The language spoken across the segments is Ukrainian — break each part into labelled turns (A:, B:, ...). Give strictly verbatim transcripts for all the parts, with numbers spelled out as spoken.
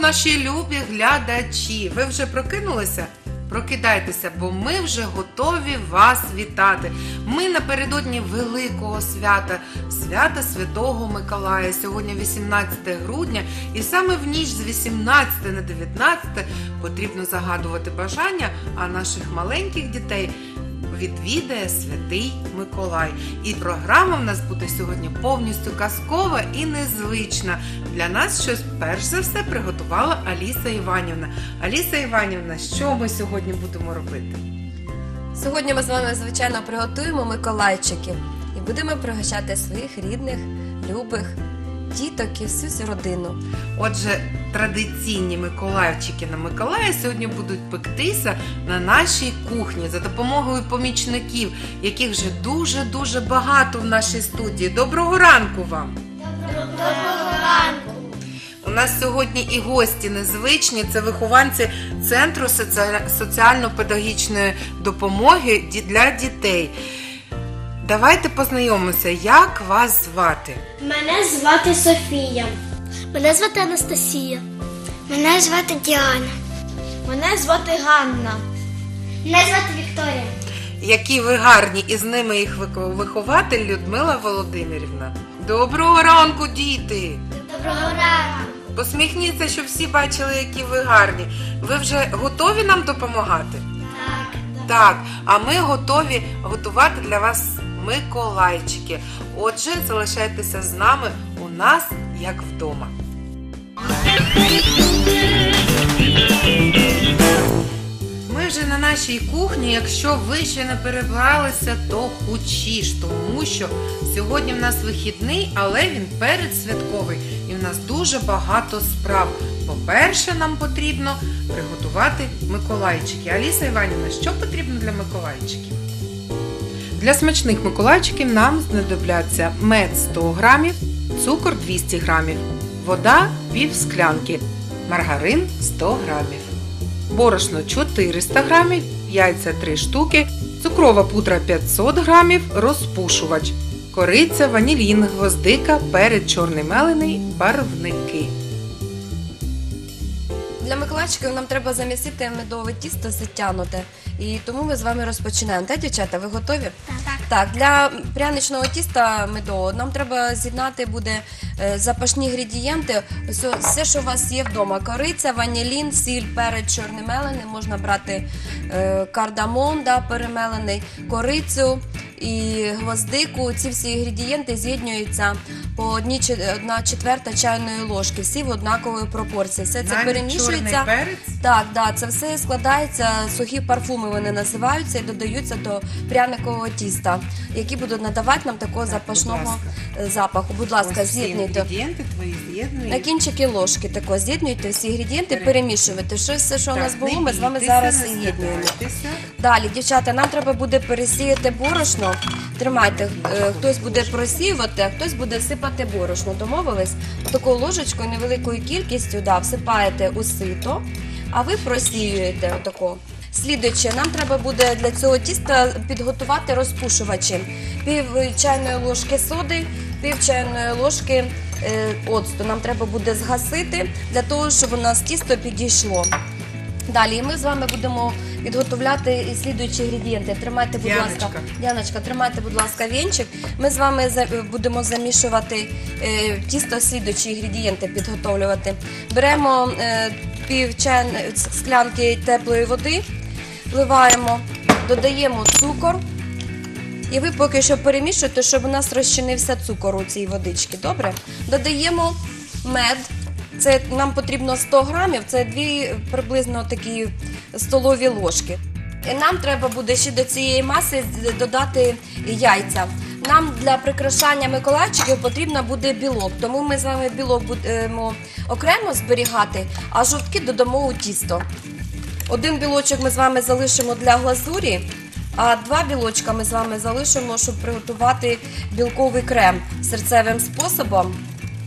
A: наші любі глядачі! Ви вже прокинулися? Прокидайтеся, бо ми вже готові вас вітати. Ми напередодні великого свята, свята Святого Миколая. Сьогодні вісімнадцяте грудня, і саме в ніч з вісімнадцяте на дев'ятнадцяте потрібно загадувати бажання, а наших маленьких дітей відвідає Святий Миколай. І програма в нас буде сьогодні повністю казкова і незвична. Для нас щось перш за все приготувала Аліса Іванівна. Аліса Іванівна, що ми сьогодні будемо робити?
B: Сьогодні ми з вами, звичайно, приготуємо миколайчиків і будемо пригощати своїх рідних, любих, діток і всю родину.
A: Отже, традиційні миколайчики на Миколая сьогодні будуть пектися на нашій кухні за допомогою помічників, яких вже дуже-дуже багато в нашій студії. Доброго ранку вам!
C: Доброго ранку!
A: У нас сьогодні і гості незвичні, це вихованці Центру соціально-педагогічної допомоги для дітей. Давайте познайомимося, як вас звати?
C: Мене звати Софія. Мене звати Анастасія. Мене звати Діана. Мене звати Ганна. Мене звати Вікторія.
A: Які ви гарні, і з ними їх вихователь Людмила Володимирівна. Доброго ранку, діти!
C: Доброго ранку!
A: Посміхніться, щоб всі бачили, які ви гарні. Ви вже готові нам допомагати?
C: Так.
A: Так, а ми готові готувати для вас миколайчики. Отже, залишайтеся з нами, у нас як вдома. Ми вже на нашій кухні, якщо ви ще не перебралися, то хучіш, тому що сьогодні в нас вихідний, але він передсвятковий і в нас дуже багато справ. По-перше, нам потрібно приготувати миколайчики. Аліса Іванівна, що потрібно для миколайчиків? Для смачних миколайчиків нам знадобляться мед сто грамів, цукор двісті грамів, вода пів склянки, маргарин сто грамів, борошно чотириста грамів, яйця три штуки, цукрова пудра п'ятсот грамів, розпушувач, кориця, ванілін, гвоздика, перець чорний мелений, барвники.
B: Для миколайчиків нам треба замісити медове тісто затягнуте, і тому ми з вами розпочинаємо. Так, дівчата, ви готові?
C: Так.
B: Так, для пряничного тіста медового нам треба з'єднати буде запашні інгредієнти, все, що у вас є вдома. Кориця, ванілін, сіль, перець чорний мелений, можна брати кардамон, да, перемелений, корицю і гвоздику. Ці всі інгредієнти з'єднуються по одна четверта чайної ложки, всі в однаковій пропорції. Все це
A: навіть
B: перемішується.
A: Чорний перець?
B: Так, да, це все складається, сухі парфуми вони називаються і додаються до пряникового тіста, які будуть надавати нам такого запашного запаху. Будь ласка, з'єднуйте.
A: Інгредієнти твої з'єднують.
B: На кінчики ложки тако з'єднуйте всі інгредієнти, перемішуйте. Що все, що у нас було, ми з вами зараз з'єднуємо. Далі, дівчата, нам треба буде пересіяти борошно. Тримайте, хтось буде просіювати, а хтось буде всипати борошно. Домовились? Такою ложечкою, невеликою кількістю, да, всипаєте у сито, а ви просіюєте отако. Слідуюче, нам треба буде для цього тіста підготувати розпушувачі. Пів чайної ложки соди, пів чайної ложки е, оцту. Нам треба буде згасити, для того, щоб у нас тісто підійшло. Далі ми з вами будемо підготовляти і слідуючі інгредієнти. Тримайте, будь
A: Діаночка.
B: ласка, Діаночка, тримайте, будь ласка, вінчик. Ми з вами будемо замішувати е, тісто, слідуючі інгредієнти підготовлювати. Беремо е, пів чайної склянки теплої води, вливаємо, додаємо цукор. І ви поки що перемішуєте, щоб у нас розчинився цукор у цій водичці. Добре? Додаємо мед. Це нам потрібно сто грамів, це дві приблизно такі столові ложки. І нам треба буде ще до цієї маси додати яйця. Нам для прикрашання миколайчиків потрібно буде білок, тому ми з вами білок будемо окремо зберігати, а жовтки додамо у тісто. Один білочок ми з вами залишимо для глазурі, а два білочка ми з вами залишимо, щоб приготувати білковий крем серцевим способом,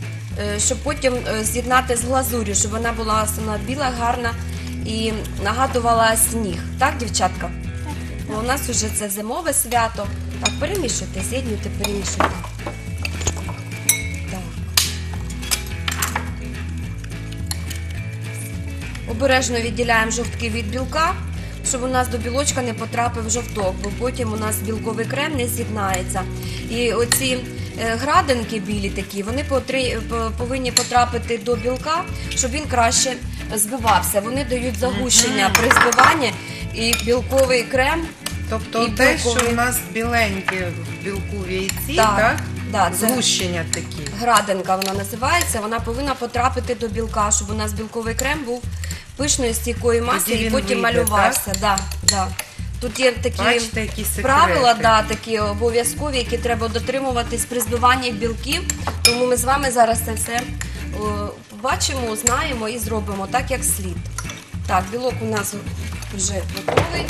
B: щоб потім з'єднати з глазур'ю, щоб вона була сама біла, гарна і нагадувала сніг. Так, дівчатка? Так. У нас вже це зимове свято. Так, перемішуйте, з'єднуйте, перемішуйте. Так. Обережно відділяємо жовтки від білка, щоб у нас до білочка не потрапив жовток, бо потім у нас білковий крем не з'єднається. І оці градинки білі такі, вони повинні потрапити до білка, щоб він краще збивався. Вони дають загущення при збиванні, і білковий крем.
A: Тобто
B: і
A: те,
B: білковий...
A: що у нас біленьке в білку в яйці,
B: так?
A: так?
B: Да,
A: згущення такі.
B: Градинка вона називається, вона повинна потрапити до білка, щоб у нас білковий крем був пишної стійкої маси і потім вийде, малювався. Да, да. Тут є такі
A: Бачите, які
B: правила, да, такі обов'язкові, які треба дотримуватись при збиванні білків. Тому ми з вами зараз це все о, побачимо, знаємо і зробимо так, як слід. Так, білок у нас вже готовий.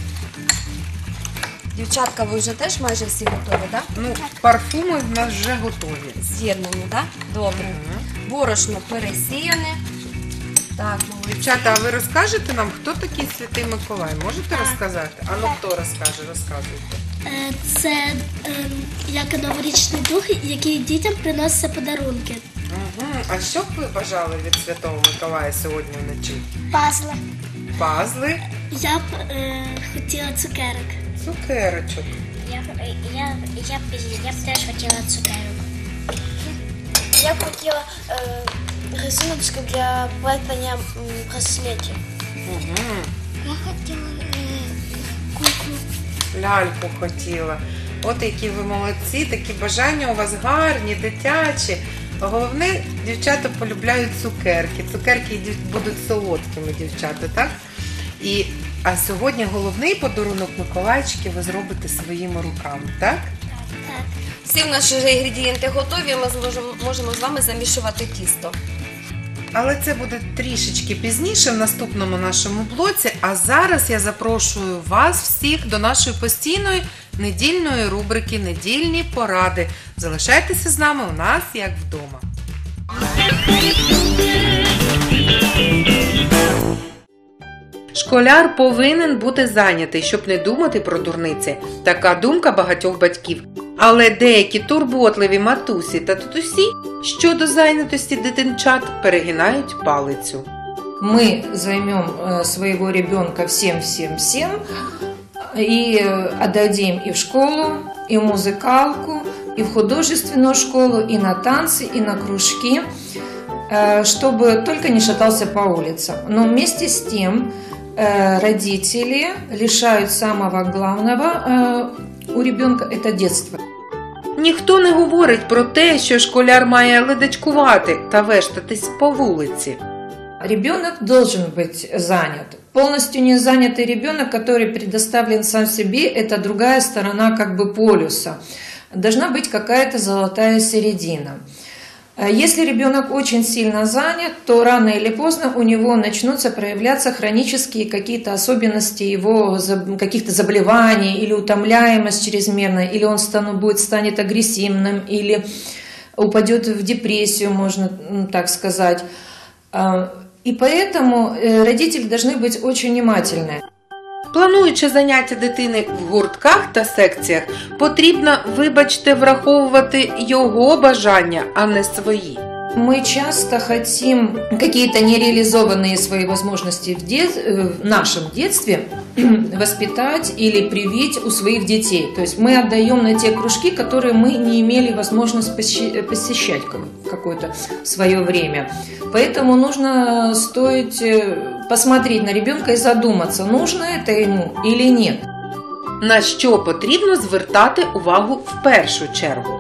B: Дівчатка, ви вже теж майже всі готові, так? Да?
A: Ну, парфуми в нас вже готові.
B: З'єднані, так? Да? Добре. Угу. Борошно пересіяне. Так,
A: дівчата, а ви розкажете нам, хто такий Святий Миколай? Можете так розказати? А ну хто розкаже? Розказуйте.
C: Це е, як новорічний дух, який дітям приносить подарунки.
A: Угу. А що б ви бажали від Святого Миколая сьогодні вночі?
C: Пазли.
A: Пазли?
C: Я б е, хотіла цукерок.
A: Цукерочок.
C: Я, я, я, я б теж хотіла цукерок. Я б хотіла е, резиночку для плетення браслетів.
A: Угу.
C: Я хотіла е, куклу.
A: Ляльку хотіла. От які ви молодці, такі бажання у вас гарні, дитячі. Головне, дівчата полюбляють цукерки. Цукерки будуть солодкими, дівчата, так? І, а сьогодні головний подарунок Миколайчики ви зробите своїми руками, так?
C: Так.
B: Всі в нас вже інгредієнти готові, ми зможемо, можемо з вами замішувати тісто.
A: Але це буде трішечки пізніше в наступному нашому блоці, а зараз я запрошую вас всіх до нашої постійної недільної рубрики «Недільні поради». Залишайтеся з нами, у нас як вдома. Школяр повинен бути зайнятий, щоб не думати про дурниці. Така думка багатьох батьків. Але деякі турботливі матусі та татусі щодо зайнятості дитинчат перегинають палицю.
D: Мы займем своего ребенка всем-всем-всем и отдадим и в школу, и в музыкалку, и в художественную школу, и на танцы, и на кружки, чтобы только не шатался по улицам. Но вместе с тем родители лишают самого главного у ребенка – это детство.
A: Ніхто не говорить про те, що школяр має ледачкувати та вештатись по вулиці.
D: Ребенок должен быть занят. Полностью не занятый ребенок, который предоставлен сам себе, это другая сторона как бы полюса. Должна быть какая-то золотая середина. Если ребенок очень сильно занят, то рано или поздно у него начнутся проявляться хронические какие-то особенности его каких-то заболеваний, или утомляемость чрезмерная, или он стану, будет, станет агрессивным, или упадет в депрессию, можно так сказать. И поэтому родители должны быть очень внимательны.
A: Плануючи заняття дитини в гуртках та секціях, потрібно, вибачте, враховувати його бажання, а не свої.
D: Мы часто хотим какие-то нереализованные свои возможности в, дет... в нашем детстве воспитать или привить у своих детей. То есть мы отдаем на те кружки, которые мы не имели возможность посещать в какое-то свое время. Поэтому нужно стоит посмотреть на ребенка и задуматься, нужно это ему или нет.
A: На що потрібно звертати увагу в першу чергу?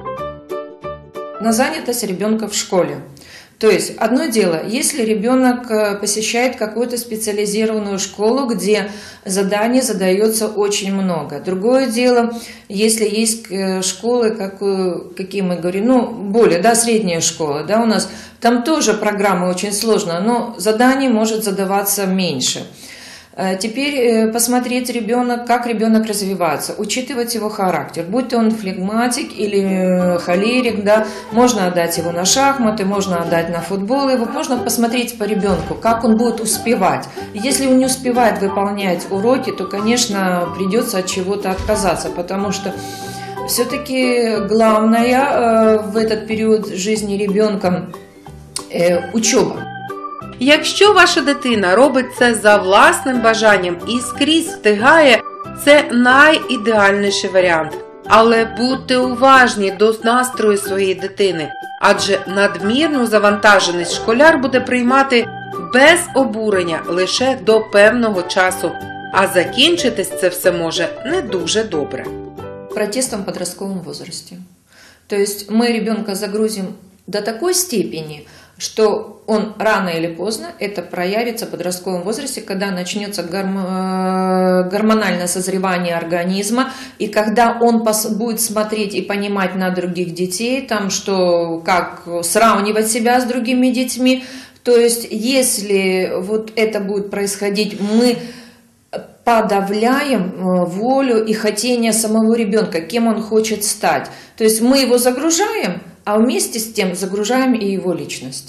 D: На занятость ребенка в школе. То есть, одно дело, если ребенок посещает какую-то специализированную школу, где заданий задается очень много. Другое дело, если есть школы, как, какие мы говорим, ну, более, да, средняя школа, да, у нас, там тоже программа очень сложная, но заданий может задаваться меньше. Теперь посмотреть ребенок, как ребенок развивается, учитывать его характер, будь то он флегматик или холерик, да, можно отдать его на шахматы, можно отдать на футбол, его можно посмотреть по ребенку, как он будет успевать. Если он не успевает выполнять уроки, то, конечно, придется от чего-то отказаться, потому что все-таки главное в этот период жизни ребенка учеба.
A: Якщо ваша дитина робить це за власним бажанням і скрізь встигає, це найідеальніший варіант. Але будьте уважні до настрою своєї дитини, адже надмірну завантаженість школяр буде приймати без обурення лише до певного часу, а закінчитись це все може не дуже добре.
D: Протестом в подростковом возрасте. То есть мы ребенка загрузим до такой степени, что он рано или поздно это проявится в подростковом возрасте, когда начнется горм- гормональное созревание организма, и когда он пос- будет смотреть и понимать на других детей, там, что, как сравнивать себя с другими детьми. То есть, если вот это будет происходить, мы подавляем волю и хотение самого ребенка, кем он хочет стать. То есть мы его загружаем, а вместе с тем загружаем и его личность.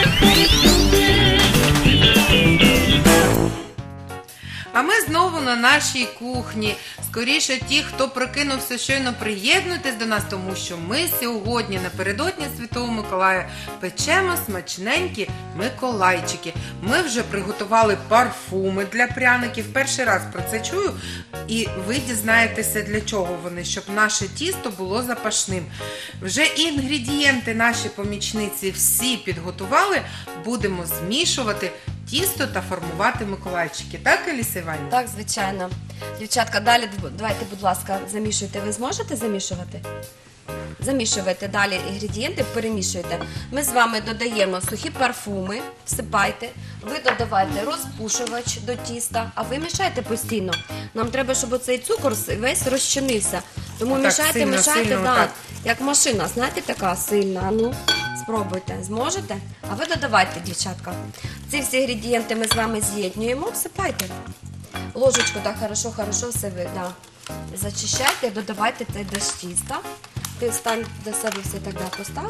A: А ми знову на нашій кухні. Скоріше ті, хто прокинувся, щойно приєднуйтесь до нас, тому що ми сьогодні напередодні Святого Миколая печемо смачненькі миколайчики. Ми вже приготували парфуми для пряників. Перший раз про це чую. І ви дізнаєтеся, для чого вони, щоб наше тісто було запашним. Вже інгредієнти наші помічниці всі підготували. Будемо змішувати тісто та формувати миколайчики. Так, Еліса Іванівна?
B: Так, звичайно. Дівчатка, далі давайте, будь ласка, замішуйте. Ви зможете замішувати? Замішуєте далі інгредієнти, перемішуєте. Ми з вами додаємо сухі парфуми, всипайте. Ви додавайте розпушувач до тіста, а ви мішайте постійно. Нам треба, щоб цей цукор весь розчинився. Тому
A: Отак,
B: мішайте,
A: сильно,
B: мішайте,
A: сильно,
B: да,
A: отак.
B: як машина, знаєте, така сильна. А ну, спробуйте. Зможете? А ви додавайте, дівчатка. Ці всі інгредієнти ми з вами з'єднуємо, всипайте. Ложечку так хорошо-хорошо все ви, да. Зачищайте, додавайте це до тіста. Ти встань до себе все тоді постав.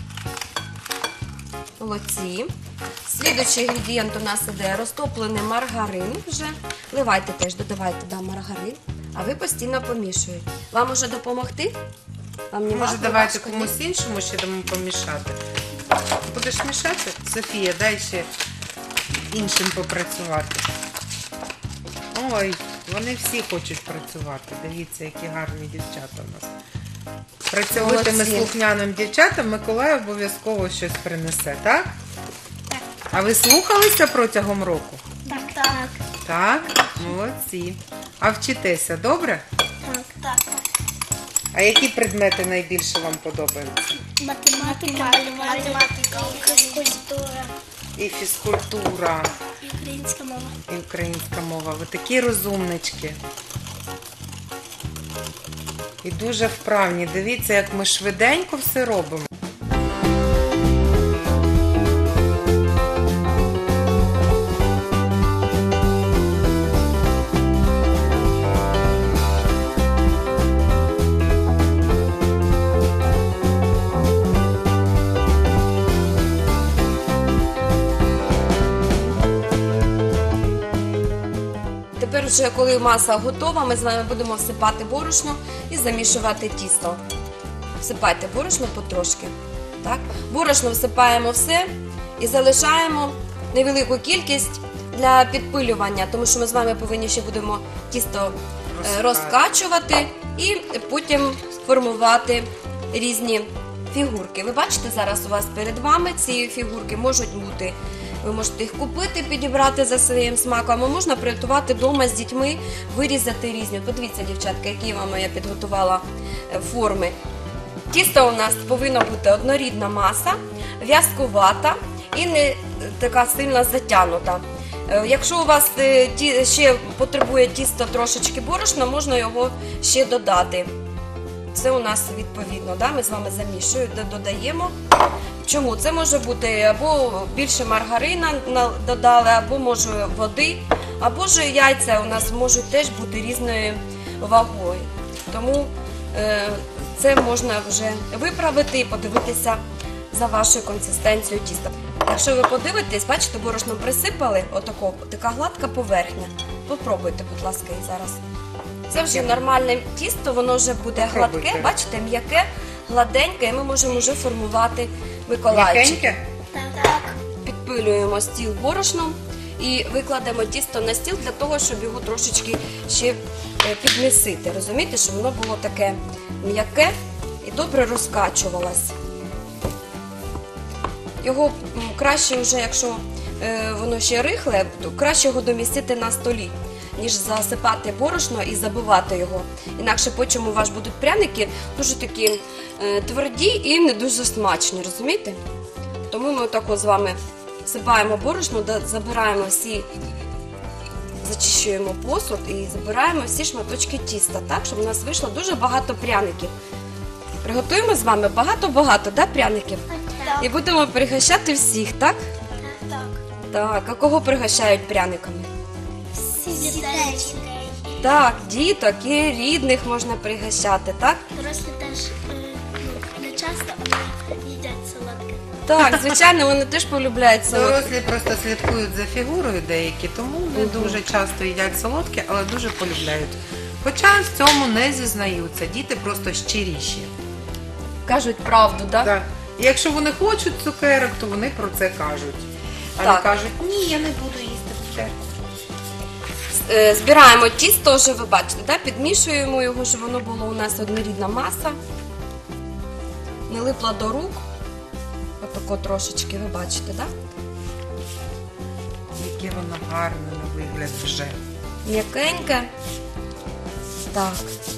B: Молодці. Слідуючий інгредієнт у нас іде розтоплений маргарин вже. Вливайте теж, додавайте да, маргарин. А ви постійно помішуєте. Вам може допомогти? Вам не
A: Може,
B: важко,
A: давайте
B: важко, ні?
A: комусь іншому ще дамо помішати. Будеш мішати? Софія, дай ще іншим попрацювати. Ой, вони всі хочуть працювати. Дивіться, які гарні дівчата у нас. Працьовитими
B: Молодці.
A: слухняним дівчатам Миколай обов'язково щось принесе, так?
C: Так.
A: А ви слухалися протягом року?
C: Так, так.
A: Так, молодці. А вчитеся, добре?
C: Так, так.
A: А які предмети найбільше вам подобаються?
C: Математика, математика, фізкультура,
A: І фізкультура,
C: українська мова.
A: і українська мова. Ви такі розумнички. І дуже вправні. Дивіться, як ми швиденько все робимо.
B: Тепер вже коли маса готова, ми з вами будемо всипати борошно і замішувати тісто. Всипайте борошно потрошки. Так? Борошно всипаємо все і залишаємо невелику кількість для підпилювання, тому що ми з вами повинні ще будемо тісто е, розкачувати і потім формувати різні фігурки. Ви бачите, зараз у вас перед вами ці фігурки можуть бути. Ви можете їх купити, підібрати за своїм смаком, а можна приготувати вдома з дітьми, вирізати різні. Подивіться, дівчатка, які вам я підготувала форми. Тісто у нас повинна бути однорідна маса, в'язкувата і не така сильно затягнута. Якщо у вас ще потребує тісто трошечки борошна, можна його ще додати. Це у нас відповідно, да? Ми з вами замішуємо, додаємо. Чому? Це може бути або більше маргарина додали, або може води, або ж яйця у нас можуть теж бути різною вагою. Тому е, це можна вже виправити і подивитися за вашою консистенцією тіста. Якщо ви подивитесь, бачите, борошно присипали, отако, така гладка поверхня. Попробуйте, будь ласка, і зараз. Це вже нормальне тісто, воно вже буде гладке, бачите, м'яке, гладеньке, і ми можемо вже формувати миколайчики.
A: М'якеньке?
C: Так, так.
B: Підпи- підпилюємо стіл борошном і викладемо тісто на стіл для того, щоб його трошечки ще е, підмісити. Розумієте, щоб воно було таке м'яке і добре розкачувалось. Його м, краще вже, якщо е, воно ще рихле, то краще його домістити на столі, ніж засипати борошно і забивати його. Інакше потім у вас будуть пряники дуже такі е, тверді і не дуже смачні, розумієте? Тому ми отако з вами всипаємо борошно, да- забираємо всі, зачищуємо посуд і забираємо всі шматочки тіста, так, щоб у нас вийшло дуже багато пряників. Приготуємо з вами багато-багато, да, пряників?
C: Так.
B: І будемо пригощати всіх, так?
C: Так.
B: Так, а кого пригощають пряниками?
C: Всі дітей.
B: Так, діток і рідних можна пригощати, так?
C: Дорослі теж е, ну, не часто, але їдять солодке.
B: Так, звичайно, вони теж полюбляють солодке.
A: Дорослі просто слідкують за фігурою деякі, тому не дуже часто їдять солодке, але дуже полюбляють. Хоча в цьому не зізнаються, діти просто щиріші.
B: Кажуть правду, так?
A: Так. І якщо вони хочуть цукерок, то вони про це кажуть. А
B: Так.
A: не кажуть, ні, я не буду їсти цукерки.
B: Е, Збираємо тісто, вже ви бачите, да? Підмішуємо його, щоб воно було у нас однорідна маса. Не липла до рук. Отако трошечки, ви бачите, так?
A: Яке воно гарне на вигляд вже.
B: М'якеньке. Так.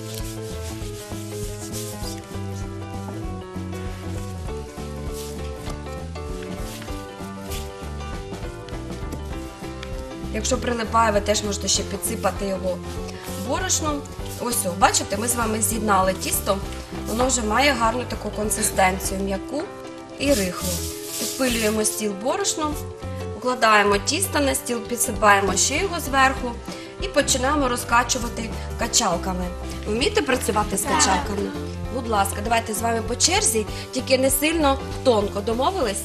B: Якщо прилипає, ви теж можете ще підсипати його борошном. Ось, о, бачите, ми з вами з'єднали тісто. Воно вже має гарну таку консистенцію, м'яку і рихлу. Підпилюємо стіл борошном, укладаємо тісто на стіл, підсипаємо ще його зверху і починаємо розкачувати качалками. Ви вмієте працювати з качалками? Будь ласка, давайте з вами по черзі, тільки не сильно тонко. Домовились?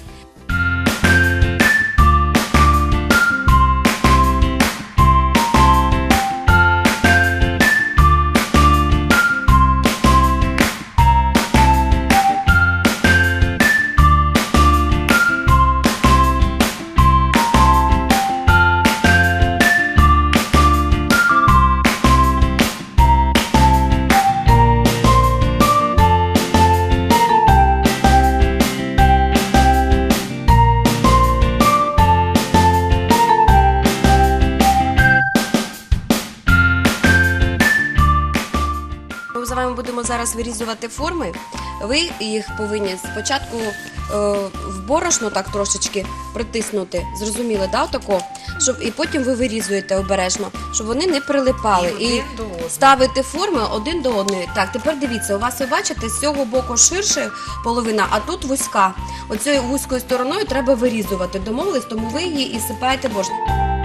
B: Ми з вами будемо зараз вирізувати форми. Ви їх повинні спочатку е, в борошно так трошечки притиснути. Зрозуміли, да, отако? Щоб, і потім ви вирізуєте обережно, щоб вони не прилипали.
A: І
B: І
A: один до одного.
B: ставите форми один до одної. Так, тепер дивіться, у вас, ви бачите, з цього боку ширша половина, а тут вузька. Оцією вузькою стороною треба вирізувати. Домовились, тому ви її і сипаєте борошно.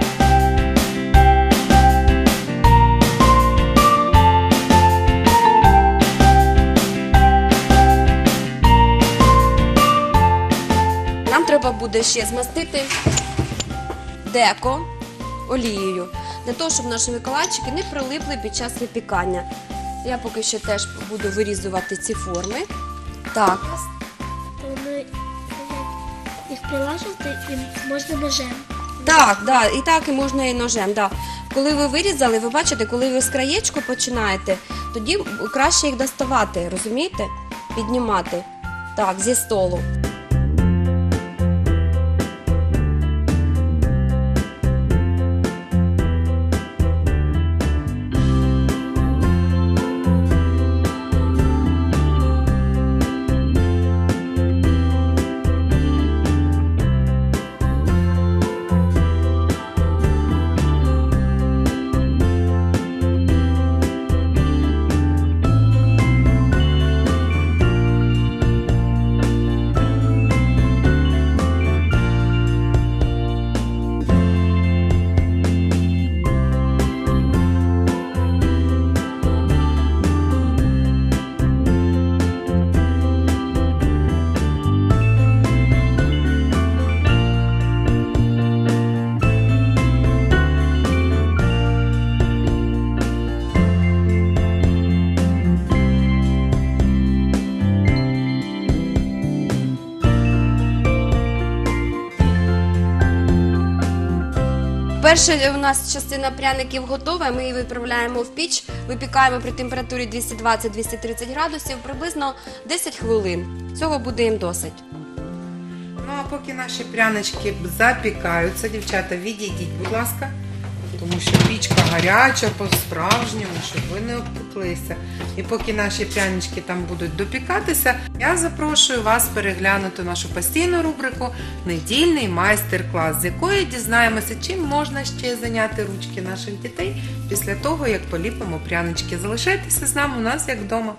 B: Нам треба буде ще змастити деко олією, для того, щоб наші миколайчики не прилипли під час випікання. Я поки що теж буду вирізувати ці форми. Так,
C: Вони їх прилажувати і можна ножем.
B: так, да, і так і можна і ножем. Да. Коли ви вирізали, ви бачите, коли ви з краєчку починаєте, тоді краще їх доставати, розумієте? Піднімати. Так, зі столу. По-перше, у нас частина пряників готова, ми її відправляємо в піч, випікаємо при температурі двісті двадцять - двісті тридцять градусів приблизно десять хвилин. Цього буде їм досить.
A: Ну а поки наші прянички запікаються, дівчата, відійдіть, будь ласка, тому що пічка гаряча по-справжньому, щоб ви не обпеклися. І поки наші прянички там будуть допікатися, я запрошую вас переглянути нашу постійну рубрику «Недільний майстер-клас», з якої дізнаємося, чим можна ще зайняти ручки наших дітей після того, як поліпимо прянички. Залишайтеся з нами, у нас як вдома.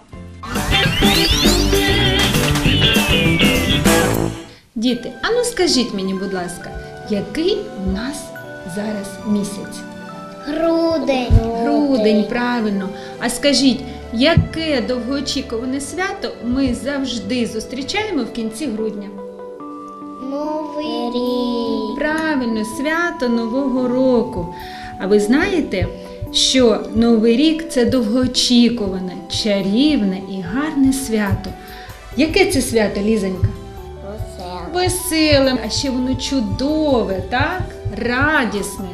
E: Діти, а ну скажіть мені, будь ласка, який у нас зараз місяць?
C: Грудень.
E: Грудень, правильно. А скажіть, яке довгоочікуване свято ми завжди зустрічаємо в кінці грудня?
C: Новий рік.
E: Правильно, свято Нового року. А ви знаєте, що Новий рік – це довгоочікуване, чарівне і гарне свято. Яке це свято, Лізонька? Веселе, а ще воно чудове, так? Радісне.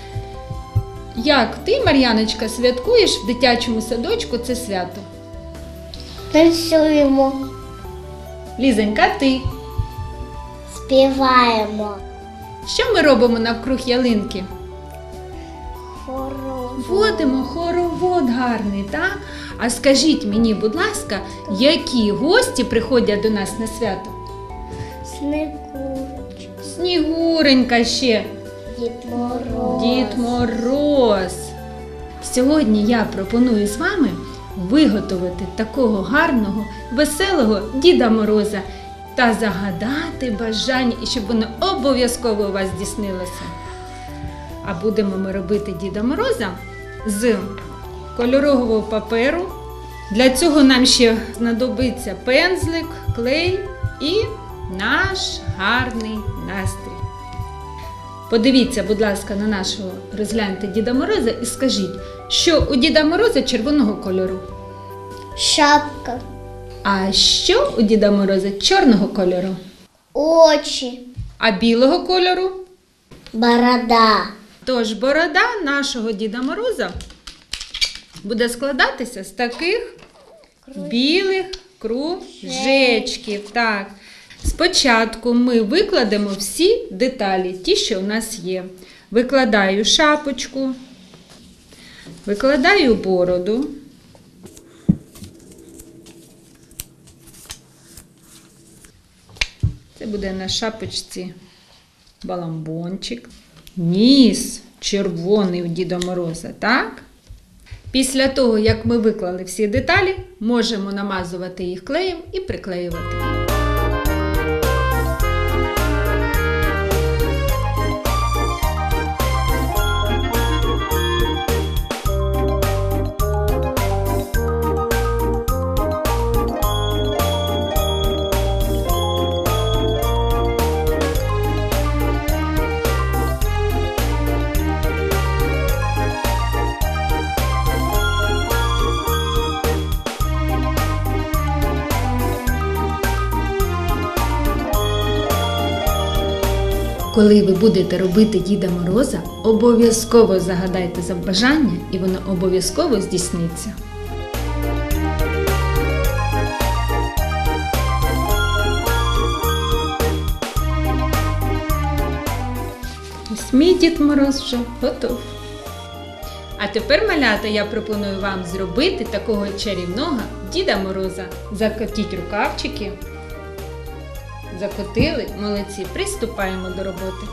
E: Як ти, Мар'яночка, святкуєш в дитячому садочку це свято?
C: Танцюємо,
E: Лізонька, ти?
C: співаємо.
E: Що ми робимо навкруг ялинки?
C: Хоровод.
E: Водимо хоровод гарний, так? А скажіть мені, будь ласка, які гості приходять до нас на свято?
C: Снігурочка.
E: Снігуренька ще.
C: Дід Мороз.
E: Дід Мороз. Сьогодні я пропоную з вами виготовити такого гарного, веселого Діда Мороза та загадати бажання, і щоб воно обов'язково у вас здійснилося. А будемо ми робити Діда Мороза з кольорового паперу. Для цього нам ще знадобиться пензлик, клей і наш гарний настрій. Подивіться, будь ласка, на нашого розгляньте Діда Мороза і скажіть, що у Діда Мороза червоного кольору?
C: Шапка.
E: А що у Діда Мороза чорного кольору?
C: Очі.
E: А білого кольору?
C: Борода.
E: Тож борода нашого Діда Мороза буде складатися з таких білих кружечків. Так. Спочатку ми викладемо всі деталі, ті, що у нас є. Викладаю шапочку, викладаю бороду, це буде на шапочці баламбончик, ніс червоний у Діда Мороза, так? Після того, як ми виклали всі деталі, можемо намазувати їх клеєм і приклеювати. Коли ви будете робити Діда Мороза, обов'язково загадайте забажання, і воно обов'язково здійсниться. Ось мій Дід Мороз вже готов. А тепер, малята, я пропоную вам зробити такого чарівного Діда Мороза. Закотіть рукавчики. Закотили, молодці, приступаємо до роботи.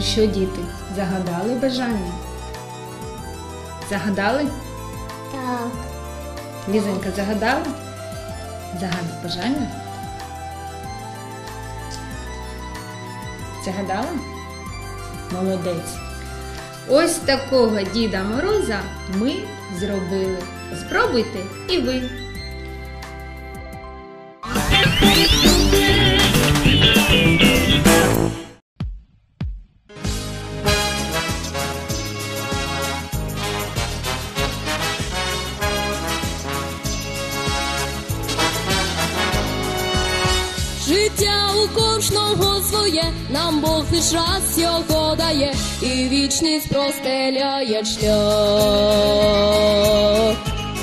E: що, діти, загадали бажання? Загадали?
C: Так.
E: Лізонька, загадала? Загадай бажання? Загадала? Молодець. Ось такого Діда Мороза ми зробили. Спробуйте і ви.
F: Життя у кожного своє, нам Бог лиш раз його дає, і вічність простеляє шлях.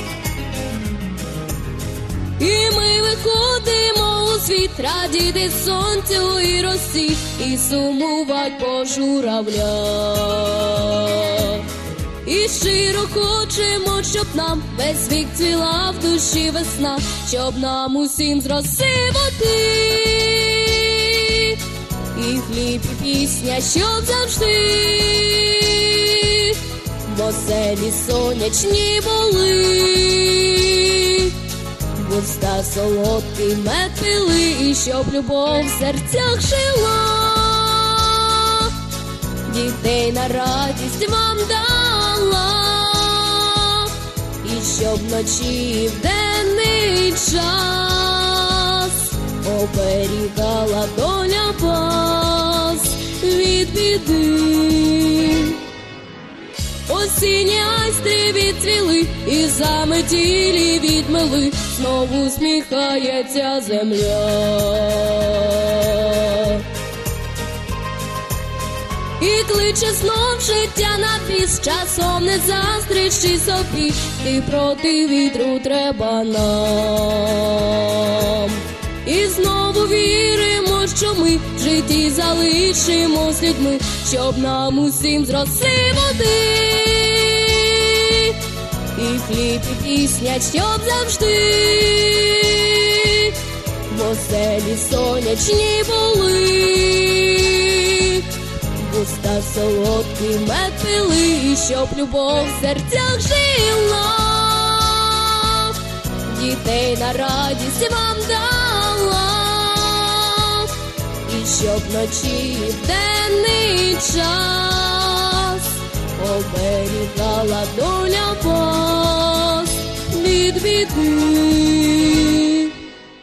F: І ми виходимо у світ, радіти сонцю і росі, і сумувать по журавлях. І щиро хочемо, щоб нам весь вік цвіла в душі весна, щоб нам усім з роси води, і хліб, і пісня, щоб завжди в оселі сонячні були, в уста солодкий мед пили, і щоб любов в серцях жила, дітей на радість вам дала, і щоб вночі і в денний час оберігала доля вас від біди. Осінні айстри відцвіли і заметілі відмили, знову усміхається земля. І кличе знов життя на біс, часом не заздрічи собі, ти проти вітру треба нам. І знову віримо, що ми в житті залишимось людьми, щоб нам усім з роси води, і хліб, і пісня, щоб завжди в оселі сонячні були, в уста солодкий мед пили, і щоб любов в серцях жила, дітей на радість вам дала, і щоб вночі і в денний час оберігала доля вас від біди.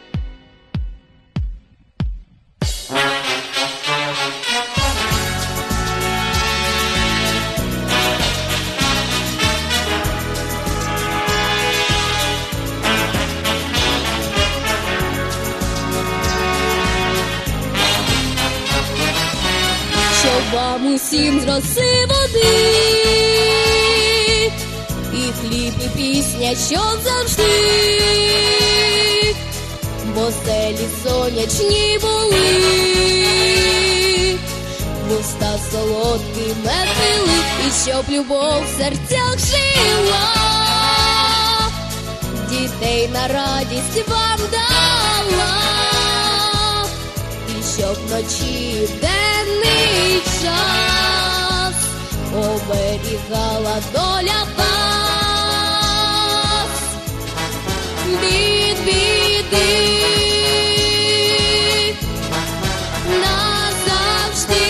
F: Щоб вам усім з роси води, і хліб, і пісня, щоб завжди в оселі сонячні були, в уста солодкий мед пили, і щоб любов в серцях жила, дітей на радість вам дала, і щоб вночі і в денний час оберігала доля вас від біди назавжди.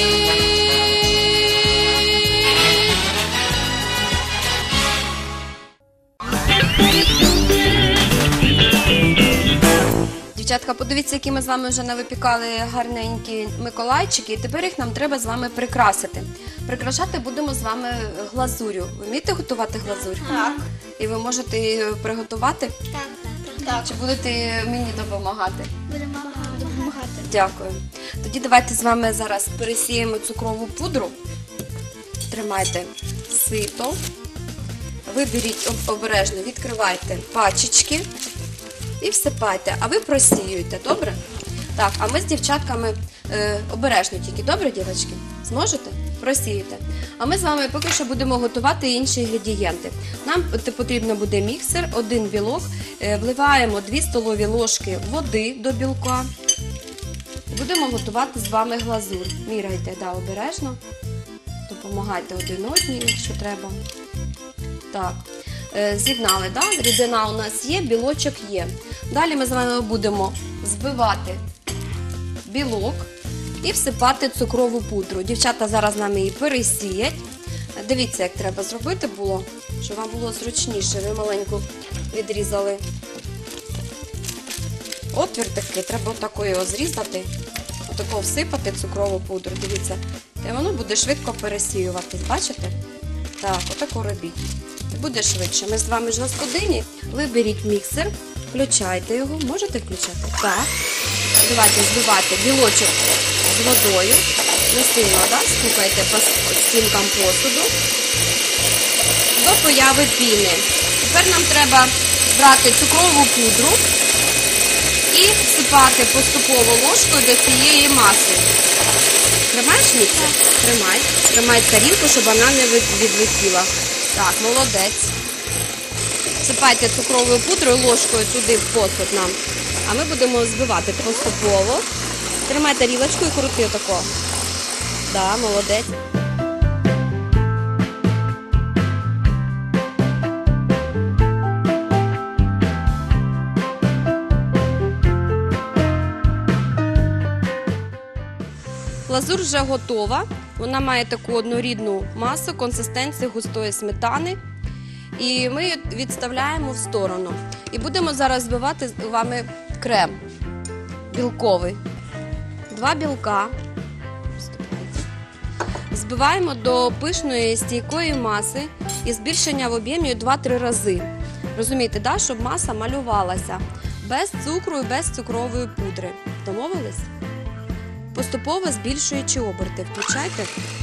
B: Дівчатка, подивіться, які ми з вами вже навипікали гарненькі миколайчики, і тепер їх нам треба з вами прикрасити. Прикрашати будемо з вами глазурю. Ви вмієте готувати глазурь?
C: Так.
B: І ви можете її приготувати?
C: Так, так.
B: Чи будете мені допомагати?
C: Будемо допомагати.
B: Дякую. Тоді давайте з вами зараз пересіємо цукрову пудру. Тримайте сито. Виберіть об- обережно, відкривайте пачечки і всипайте. А ви просіюєте, добре? Так, а ми з дівчатками е, обережно тільки, добре, дівчатки? Зможете? Просієте. А ми з вами поки що будемо готувати інші інгредієнти. Нам т- потрібно буде міксер, один білок, е, вливаємо дві столові ложки води до білка. Будемо готувати з вами глазур. Міряйте, да, обережно. Допомагайте один одній, якщо треба. Так, е, з'єднали, да? Рідина у нас є, білочок є. Далі ми з вами будемо збивати білок і всипати цукрову пудру. Дівчата зараз нам її пересіять. Дивіться, як треба зробити було, щоб вам було зручніше. Ви маленьку відрізали отвір такий, треба отако його зрізати, отако всипати цукрову пудру, дивіться. І воно буде швидко пересіюватись, бачите? Так, отако робіть. І буде швидше. Ми з вами ж господині. Ви беріть міксер, включайте його, можете включати? Так. Давайте збивати білочок з водою. Не сильно, да? Стукайте по стінкам посуду до появи піни. Тепер нам треба брати цукрову пудру і всипати поступово ложкою до цієї маси. Тримаєш міксер? Тримай. Тримай тарілку, щоб вона не відлетіла. Так, молодець. Всипайте цукровою пудрою ложкою туди в посуд нам. А ми будемо збивати поступово. Тримай тарілочку і крути отако. Так, молодець. Глазур вже готова. Вона має таку однорідну масу, консистенцію густої сметани. І ми її відставляємо в сторону. І будемо зараз збивати з вами крем білковий. Два білка. Збиваємо до пишної стійкої маси і збільшення в об'ємі два-три рази. Розумієте, да? Щоб маса малювалася. Без цукру і без цукрової пудри. Домовились? Поступово збільшуючи оберти. Включайте.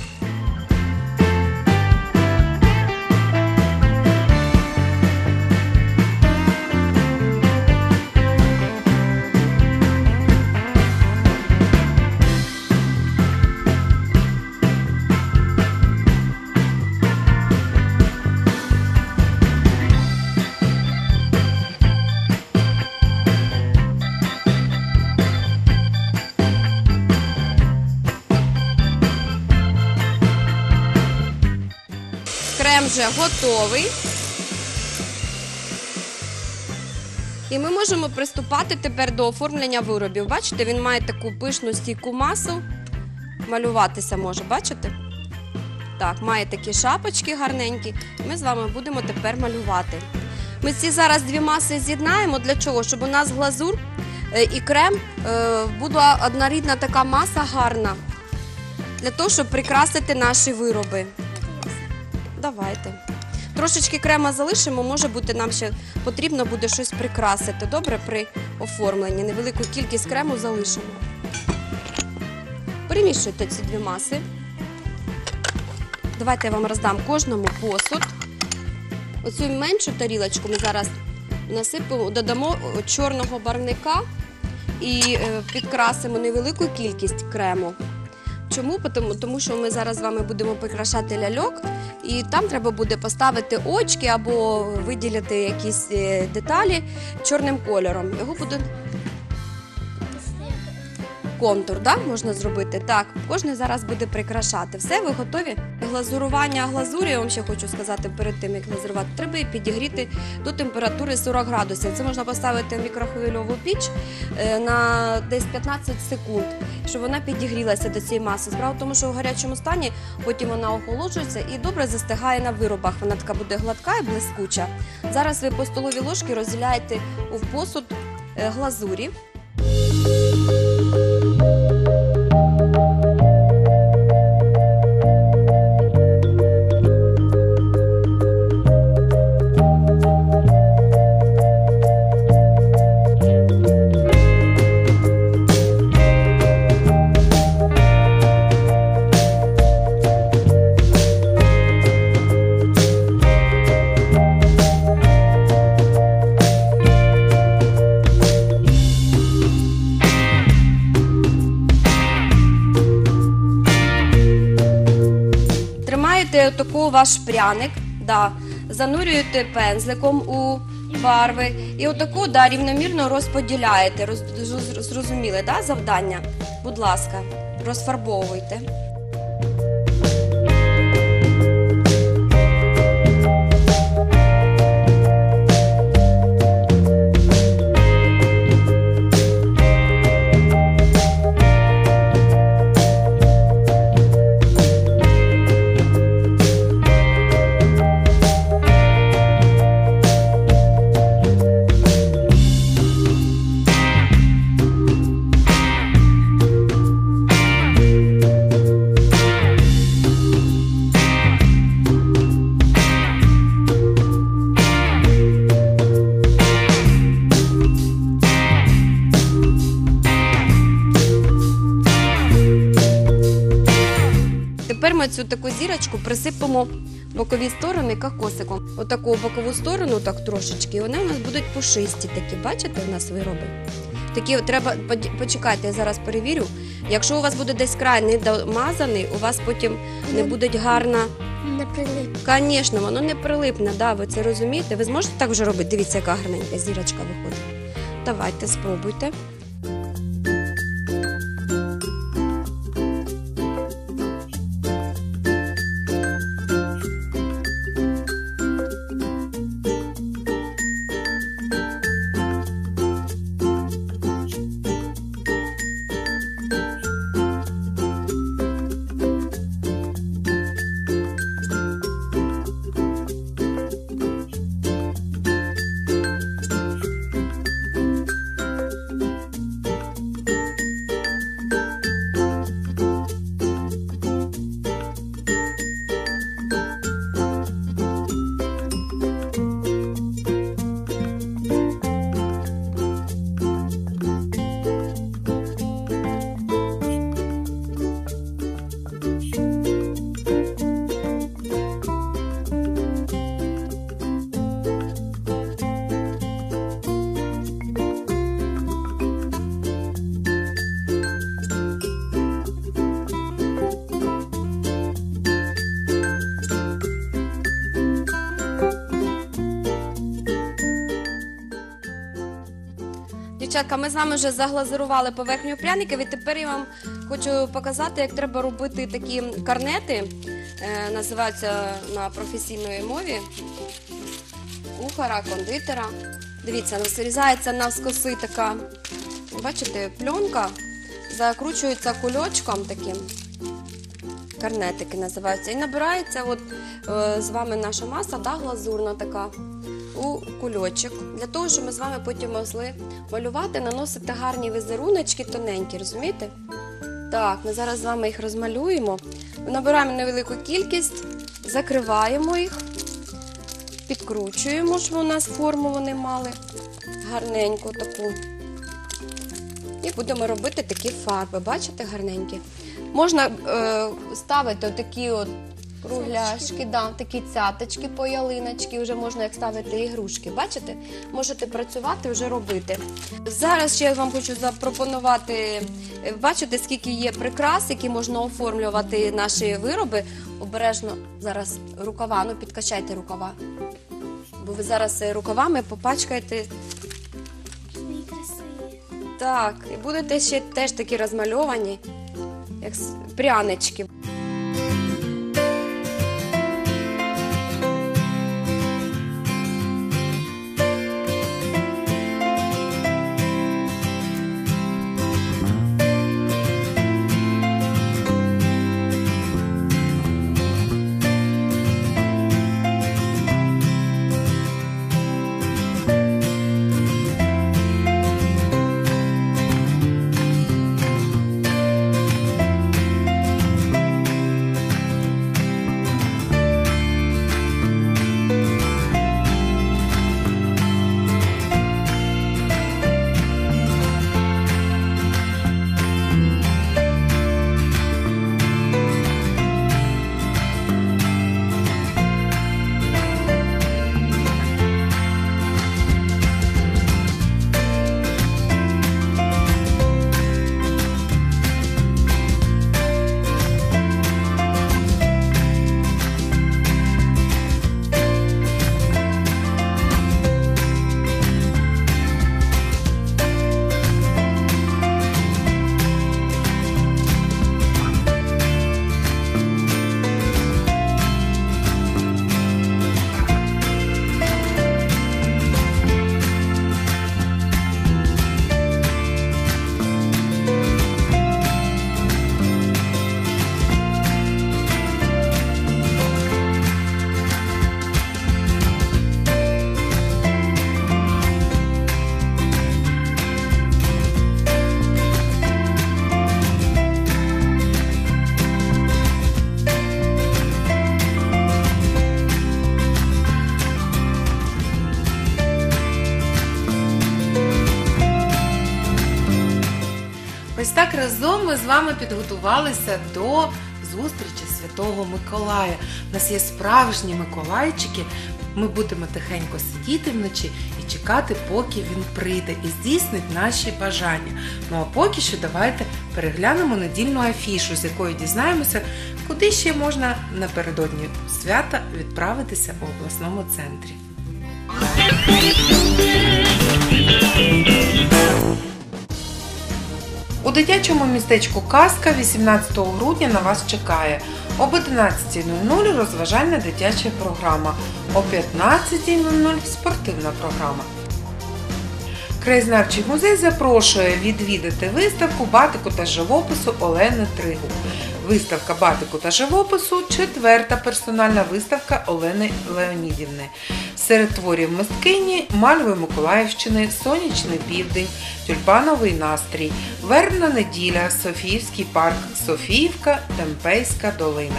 B: Крем вже готовий. І ми можемо приступати тепер до оформлення виробів. Бачите, він має таку пишну стійку масу. Малюватися може, бачите? Так, має такі шапочки гарненькі. Ми з вами будемо тепер малювати. Ми ці зараз дві маси з'єднаємо. Для чого? Щоб у нас глазур і крем була однорідна така маса гарна. Для того, щоб прикрасити наші вироби. Давайте. Трошечки крема залишимо, може бути, нам ще потрібно буде щось прикрасити. Добре, при оформленні. Невелику кількість крему залишимо. Перемішуйте ці дві маси. Давайте я вам роздам кожному посуд. Оцю меншу тарілочку ми зараз насипемо, додамо чорного барвника і підкрасимо невелику кількість крему. Чому? Тому що ми зараз з вами будемо прикрашати ляльок, і там треба буде поставити очки або виділити якісь деталі чорним кольором. Його буде контур, да? Можна зробити. Так, кожен зараз буде прикрашати. Все, ви готові? Глазурування глазурі, я вам ще хочу сказати, перед тим, як глазурувати, треба її підігріти до температури сорок градусів. Це можна поставити в мікрохвильову піч на десь п'ятнадцять секунд, щоб вона підігрілася до цієї маси. Справа в тому, що в гарячому стані потім вона охолоджується і добре застигає на виробах. Вона така буде гладка і блискуча. Зараз ви по столовій ложці розділяєте у посуд глазурі. Отаку ваш пряник, да, занурюєте пензликом у барви і отаку, да, рівномірно розподіляєте. Роз, зрозуміли, да, завдання? Будь ласка, розфарбовуйте. цю таку зірочку присипемо бокові сторони кокосиком. Отаку бокову сторону так трошечки, і вони у нас будуть пушисті такі, бачите, у нас вироби? Такі от треба, почекайте, я зараз перевірю. Якщо у вас буде десь край недомазаний, у вас потім не буде гарна...
C: Не прилип.
B: Звісно, воно не прилипне, да, ви це розумієте? Ви зможете так вже робити? Дивіться, яка гарненька зірочка виходить. Давайте, спробуйте. Дівчатка, ми з вами вже заглазурували поверхню пряників, і тепер я вам хочу показати, як треба робити такі карнети, е, називаються на професійній мові кухара, кондитера. Дивіться, розрізається навскоси така, бачите, пленка, закручується кульочком таким, карнетики називаються, і набирається от, е, з вами наша маса, да, глазурна така, у кульочок, для того, щоб ми з вами потім могли малювати, наносити гарні візеруночки тоненькі, розумієте? Так, ми зараз з вами їх розмалюємо. Набираємо невелику кількість, закриваємо їх, підкручуємо, щоб у нас форму вони мали гарненьку таку. І будемо робити такі фарби, бачите, гарненькі. Можна е, ставити отакі от кругляшки, да, такі цяточки по ялиночки, вже можна як ставити ігрушки, бачите? Можете працювати, вже робити. Зараз ще я вам хочу запропонувати, бачите, скільки є прикрас, які можна оформлювати наші вироби. Обережно зараз рукава, ну підкачайте рукава, бо ви зараз рукавами попачкаєте.
C: Свої красиві.
B: Так, і будете ще теж такі розмальовані, як прянички.
A: Ось так разом ми з вами підготувалися до зустрічі Святого Миколая. У нас є справжні миколайчики. Ми будемо тихенько сидіти вночі і чекати, поки він прийде і здійснить наші бажання. Ну а поки що давайте переглянемо недільну афішу, з якої дізнаємося, куди ще можна напередодні свята відправитися у обласному центрі. У дитячому містечку Казка вісімнадцятого грудня на вас чекає. Об одинадцятій нуль нуль розважальна дитяча програма, о п'ятнадцятій нуль нуль спортивна програма. Краєзнавчий музей запрошує відвідати виставку батику та живопису Олени Тригуб. Виставка батику та живопису – четверта персональна виставка Олени Леонідівни. Серед творів мисткині мальви Миколаївщини, сонячний південь, тюльпановий настрій, вербна неділя, Софіївський парк, Софіївка, Темпейська долина.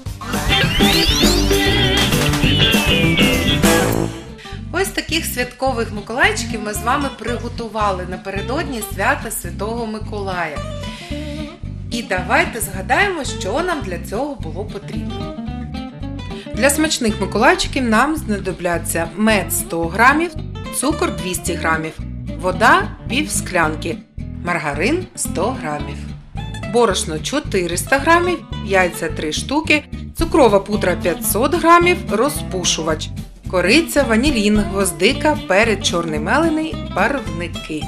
A: Ось таких святкових миколайчиків ми з вами приготували напередодні свята Святого Миколая. І давайте згадаємо, що нам для цього було потрібно. Для смачних миколайчиків нам знадобляться мед сто грамів, цукор двісті грамів, вода пів склянки, маргарин сто грамів, борошно чотириста грамів, яйця три штуки, цукрова пудра п'ятсот грамів, розпушувач, кориця, ванілін, гвоздика, перець чорний мелений, барвники.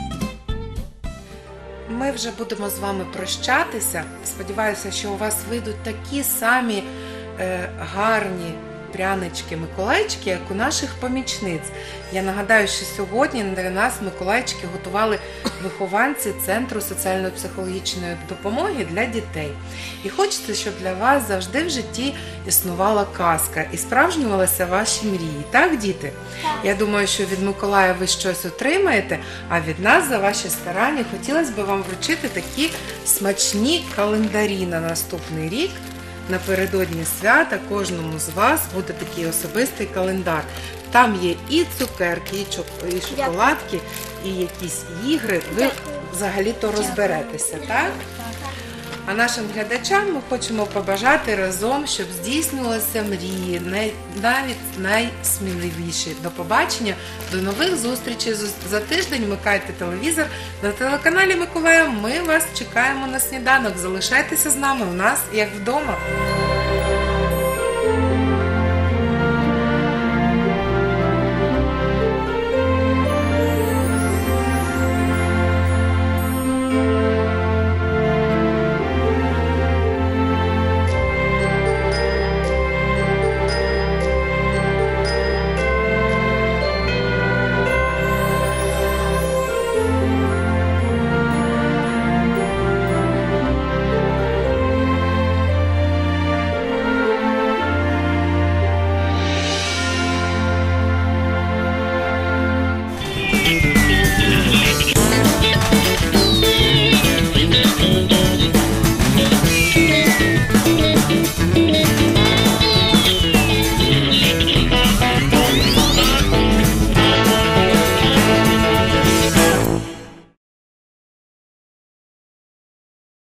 A: Ми вже будемо з вами прощатися. Сподіваюся, що у вас вийдуть такі самі е, гарні прянички-миколайчики, як у наших помічниць. Я нагадаю, що сьогодні для нас миколайчики готували вихованці Центру соціально-психологічної допомоги для дітей. І хочеться, щоб для вас завжди в житті існувала казка і справжнювалися ваші мрії. Так, діти? Так. Я думаю, що від Миколая ви щось отримаєте, а від нас за ваші старання хотілося б вам вручити такі смачні календарі на наступний рік. Напередодні свята кожному з вас буде такий особистий календар. Там є і цукерки, і шоколадки, і якісь ігри. Ви взагалі-то розберетеся, так? А нашим глядачам ми хочемо побажати разом, щоб здійснювалися мрії, навіть найсміливіші. До побачення, до нових зустрічей. За тиждень вмикайте телевізор. На телеканалі Миколая ми вас чекаємо на сніданок. Залишайтеся з нами, у нас як вдома.